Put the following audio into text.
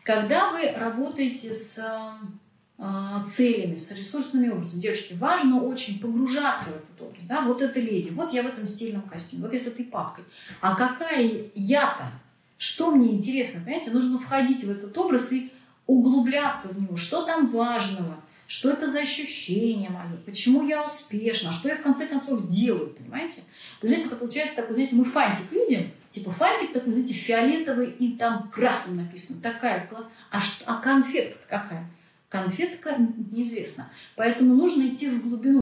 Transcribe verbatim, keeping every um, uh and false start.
Когда вы работаете с э, целями, с ресурсными образами, девочки, важно очень погружаться в этот образ. Да? Вот эта леди, вот я в этом стильном костюме, вот я с этой папкой. А какая я-то? Что мне интересно, понимаете? Нужно входить в этот образ и углубляться в него. Что там важного? Что это за ощущение мое? Почему я успешна? Что я в конце концов делаю, понимаете? То есть, это получается такой, знаете, мы фантик видим, типа фантик такой, знаете, фиолетовый и там красным написано. Такая класс. А, что, а конфетка какая? Конфетка неизвестна. Поэтому нужно идти в глубину.